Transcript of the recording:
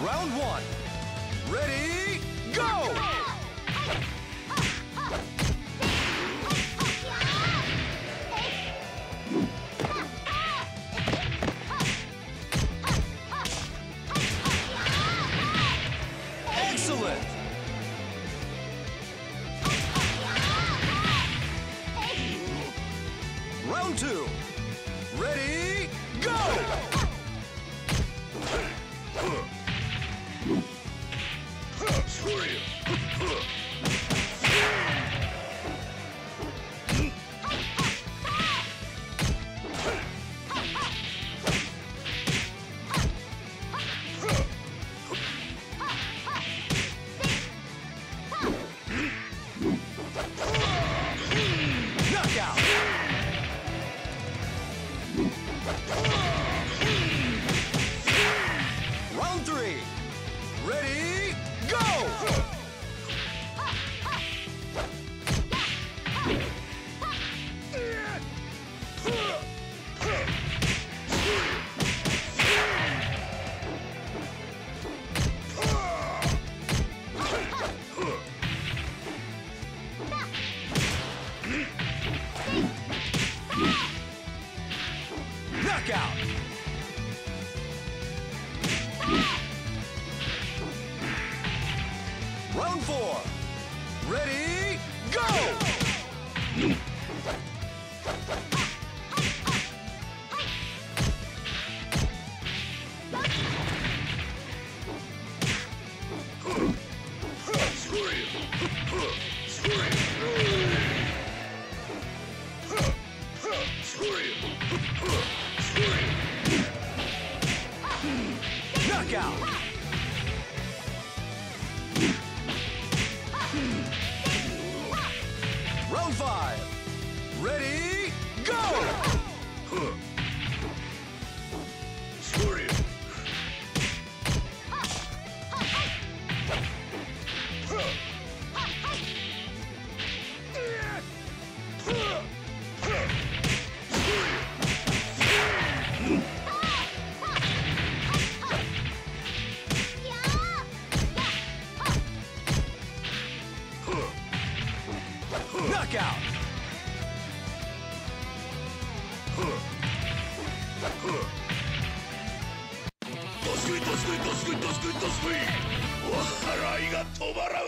Round one. Ready, go! Excellent! Round two. Ready, go! Knockout! Round three. Ready, go! Knockout! Round four. Ready, go! Knockout! Round five. Ready, go! Knockout! どすこいどすこいどすこいどすこいどすこい。笑いが止まらん。